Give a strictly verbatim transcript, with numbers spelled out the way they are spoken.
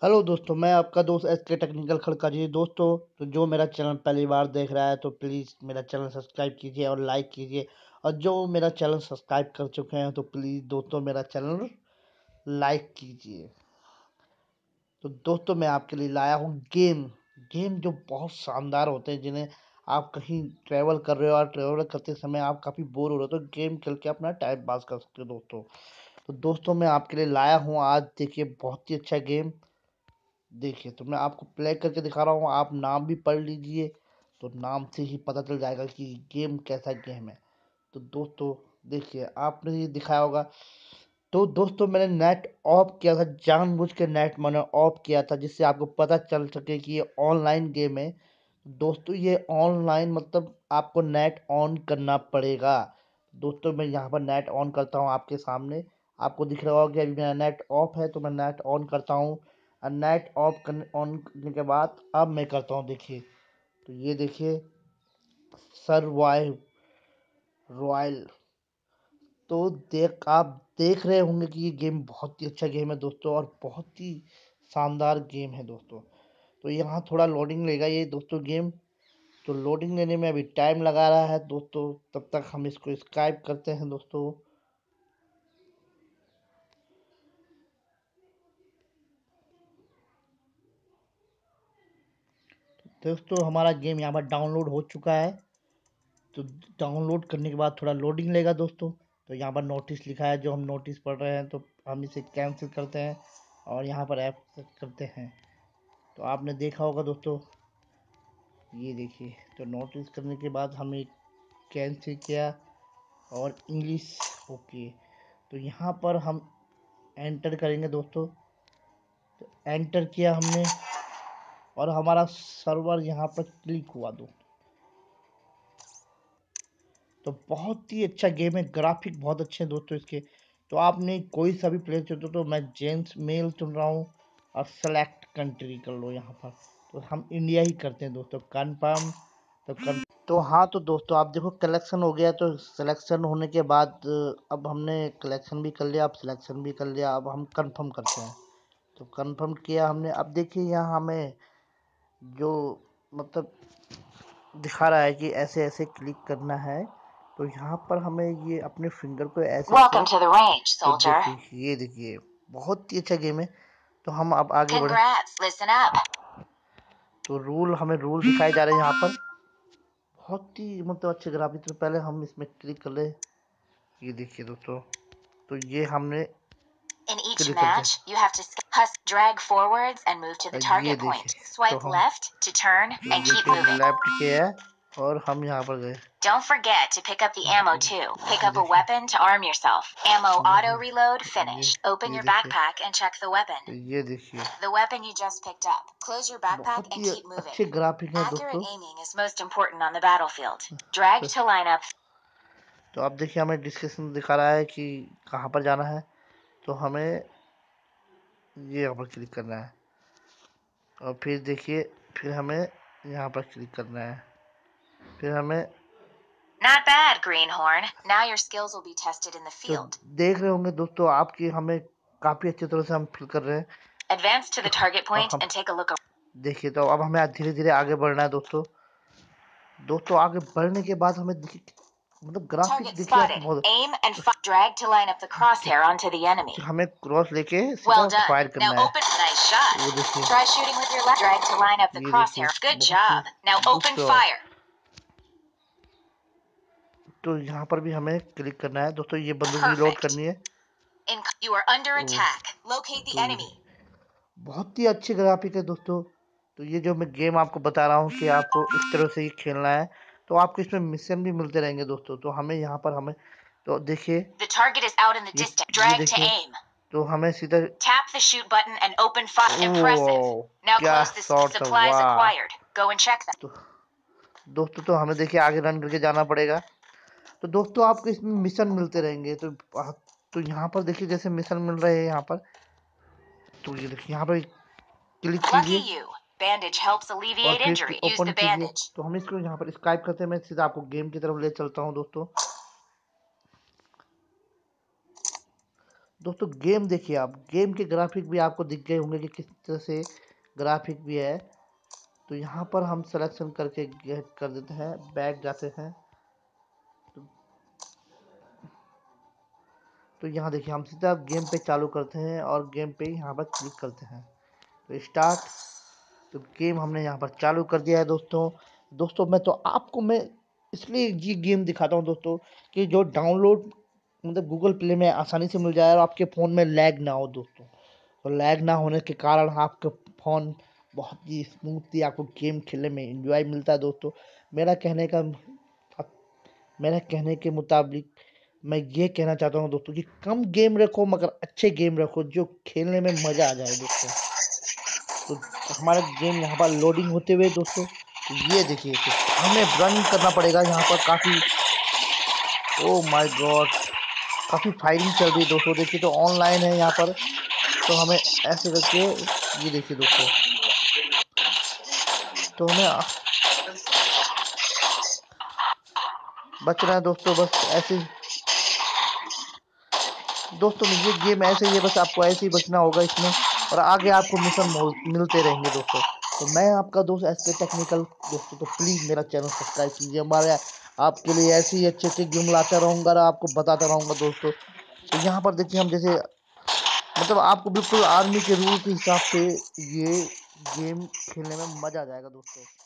Hello दोस्तों, मैं आपका दोस्त एस के टेक्निकल खड़का जी। दोस्तों, तो जो मेरा चैनल पहली बार देख रहा है तो प्लीज़ मेरा चैनल सब्सक्राइब कीजिए और लाइक कीजिए, और जो मेरा चैनल सब्सक्राइब कर चुके हैं तो प्लीज़ दोस्तों मेरा चैनल लाइक कीजिए। तो दोस्तों, मैं आपके लिए लाया हूँ गेम गेम जो बहुत शानदार होते हैं, जिन्हें आप कहीं ट्रैवल कर रहे हो और ट्रैवल करते समय आप काफ़ी बोर हो रहे हो तो गेम खेल के अपना टाइम पास कर सकते हो दोस्तों। तो दोस्तों, मैं आपके लिए लाया हूँ आज, देखिए, बहुत ही अच्छा गेम। देखिए, तो मैं आपको प्ले करके दिखा रहा हूँ, आप नाम भी पढ़ लीजिए, तो नाम से ही पता चल जाएगा कि गेम कैसा गेम है। तो दोस्तों, देखिए, आपने ये दिखाया होगा। तो दोस्तों, मैंने नेट ऑफ किया था, जानबूझ के नेट मैंने ऑफ किया था, जिससे आपको पता चल सके कि ये ऑनलाइन गेम है। दोस्तों, ये ऑनलाइन मतलब आपको नेट ऑन करना पड़ेगा। दोस्तों, मैं यहाँ पर नेट ऑन करता हूँ आपके सामने, आपको दिख रहा होगा कि अभी मेरा नेट ऑफ है, तो मैं नेट ऑन करता हूँ। और नेट ऑफ करने ऑन करने के बाद अब मैं करता हूँ, देखिए, तो ये देखिए, सर्वाइव रॉयल। तो देख आप देख रहे होंगे कि ये गेम बहुत ही अच्छा गेम है दोस्तों, और बहुत ही शानदार गेम है दोस्तों। तो यहाँ थोड़ा लोडिंग लेगा ये दोस्तों गेम, तो लोडिंग लेने में अभी टाइम लगा रहा है दोस्तों। तब तक हम इसको स्काइप करते हैं दोस्तों। दोस्तों, हमारा गेम यहाँ पर डाउनलोड हो चुका है। तो डाउनलोड करने के बाद थोड़ा लोडिंग लेगा दोस्तों। तो यहाँ पर नोटिस लिखा है, जो हम नोटिस पढ़ रहे हैं, तो हम इसे कैंसिल करते हैं और यहाँ पर ऐप करते हैं। तो आपने देखा होगा दोस्तों, ये देखिए, तो नोटिस करने के बाद हमें कैंसिल किया और इंग्लिश ओके। तो यहाँ पर हम एंटर करेंगे दोस्तों। तो एंटर किया हमने और हमारा सर्वर यहाँ पर क्लिक हुआ दोस्तों। तो बहुत ही अच्छा गेम है, ग्राफिक बहुत अच्छे हैं दोस्तों इसके। तो आपने कोई सा भी प्लेस चुनो, तो मैं जेंट्स मेल चुन रहा हूँ और सेलेक्ट कंट्री कर लो यहाँ पर। तो हम इंडिया ही करते हैं दोस्तों, कन्फर्म। तो कर तो हाँ, तो दोस्तों आप देखो, कलेक्शन हो गया। तो सिलेक्शन होने के बाद अब हमने कलेक्शन भी कर लिया, अब सिलेक्शन भी कर लिया, अब हम कंफर्म करते हैं। तो कंफर्म किया हमने। अब देखिए, यहाँ हमें जो मतलब दिखा रहा है कि ऐसे ऐसे क्लिक करना है। तो यहाँ पर हमें ये अपने फिंगर को ऐसे Welcome ऐसे, to the range, तो soldier. देखिए, ये देखिए, बहुत ही अच्छा गेम है। तो हम अब आगे बढ़े। Congrats. Listen up. तो रूल हमें रूल दिखाए जा रहे हैं यहाँ पर, बहुत ही मतलब अच्छे ग्राफिक्स। तो पहले हम इसमें क्लिक कर ले। ये देखिए दोस्तों, तो ये हमने In each क्लिक कर दिया। match, you have to hus drag forwards and move to the और ये target देखिए, point. तो Swipe हम left to turn तो and keep देखिए moving. लेफ्ट किया है और हम यहाँ पर गए। Don't forget to pick up the ammo too. Pick ये up a देखिए, weapon to arm yourself. Ammo auto reload ये finished. Open ये your देखिए, backpack and check the weapon. ये देखिए, The weapon you just picked up. Close your backpack बहुत and ही keep moving. अच्छे ग्राफिक हैं दोस्तों। Accurate aiming is most important on the battlefield. Drag to line up. तो अब देखिए, हमें डिस्क्रिप्शन दिखा रहा है कि कहाँ पर जाना है। तो हमें ये यहाँ पर क्लिक करना है, और फिर देखिए, फिर हमें यहाँ पर क्लिक करना है, फिर हमें Not bad, Greenhorn. Now your skills will be tested in the तो field. देख रहे होंगे दोस्तों आपकी, हमें काफ़ी अच्छी तरह से हम फिल कर रहे हैं। Advance to the तो target अब point हम and take a look around. देखिए, तो अब हमें धीरे धीरे आगे बढ़ना है दोस्तों। दोस्तों, आगे बढ़ने के बाद हमें देखिए, मतलब ग्राफिक Target देखिए आपको spotted. बहुत, Aim and fi drag to line up the crosshair onto the enemy. हमें क्रॉस लेके Well सीधा done. फायर Now करना है। open. Nice shot. वो देखिए, Try shooting with your left. Drag to line up the ये देखिए, crosshair. Good बहुत ही job. Now good open shot. fire. तो यहाँ पर भी हमें क्लिक करना है दोस्तों, ये बंदूक रिलोड Perfect. करनी है। In you are under तो attack. Locate the तो ये enemy. बहुत ही अच्छी ग्राफिक है दोस्तों। तो ये जो मैं गेम आपको बता रहा हूँ कि आपको इस तरह से ही खेलना है, तो आपको इसमें मिशन भी मिलते रहेंगे दोस्तों। तो हमें यहाँ पर हमें तो देखिए, The target is out in the ये distance. ये Drag to देखिए, aim. तो हमें सीधा, Tap the shoot button and open fire. Impressive. ओह, Now क्या close the शॉट था, supplies वाह। acquired. Go and check them. तो दोस्तों, तो हमें देखिए आगे रन करके जाना पड़ेगा। तो दोस्तों, आपको इसमें मिशन मिलते रहेंगे। तो आप तो यहाँ पर देखिए, जैसे मिशन मिल रहे हैं यहाँ पर, तो ये देखिए, यहाँ पर क्लिक Lucky कीजिए you. Bandage helps और alleviate फिर injury. Use ओपन the कीजिए। bandage. तो हम इसको यहाँ पर स्काइप करते हैं, मैं सीधा आपको गेम की तरफ ले चलता हूँ दोस्तों। दोस्तों गेम देखिए आप, गेम के ग्राफिक भी आपको दिख गए होंगे कि किस तरह से ग्राफिक भी है। तो यहाँ पर हम सिलेक्शन करके गेट कर देते हैं, बैक जाते हैं। तो, तो यहाँ देखिए हम सीधा गेम पे चालू करते हैं और गेम पे यहाँ पर क्लिक करते हैं, तो स्टार्ट। तो गेम हमने यहाँ पर चालू कर दिया है दोस्तों। दोस्तों मैं तो आपको मैं इसलिए ये गेम दिखाता हूँ दोस्तों कि जो डाउनलोड मतलब गूगल प्ले में आसानी से मिल जाए और आपके फ़ोन में लैग ना हो दोस्तों। तो लैग ना होने के कारण आपके फ़ोन बहुत ही स्मूथली आपको गेम खेलने में एंजॉय मिलता है दोस्तों। मेरा कहने का मेरा कहने के मुताबिक मैं ये कहना चाहता हूँ दोस्तों कि कम गेम रखो मगर अच्छे गेम रखो जो खेलने में मज़ा आ जाए दोस्तों। तो हमारा गेम यहाँ पर लोडिंग होते हुए दोस्तों, तो ये देखिए तो हमें रन करना पड़ेगा यहाँ पर काफ़ी। ओ माय गॉड, काफ़ी फायरिंग चल रही है दोस्तों। देखिए तो ऑनलाइन है यहाँ पर, तो हमें ऐसे करके ये देखिए दोस्तों, तो हमें बचना है दोस्तों, बस ऐसे दोस्तों में ये गेम ऐसे ही है, बस आपको ऐसे ही बचना होगा इसमें और आगे आपको मिशन मिलते रहेंगे दोस्तों। तो मैं आपका दोस्त एस के टेक्निकल दोस्तों, तो प्लीज़ मेरा चैनल सब्सक्राइब कीजिए। हमारे आपके लिए ऐसे ही अच्छे अच्छे गेम लाता रहूँगा और आपको बताता रहूँगा दोस्तों। तो यहाँ पर देखिए हम जैसे मतलब आपको बिल्कुल आर्मी के रूल के हिसाब से ये गेम खेलने में मज़ा आ जाएगा दोस्तों।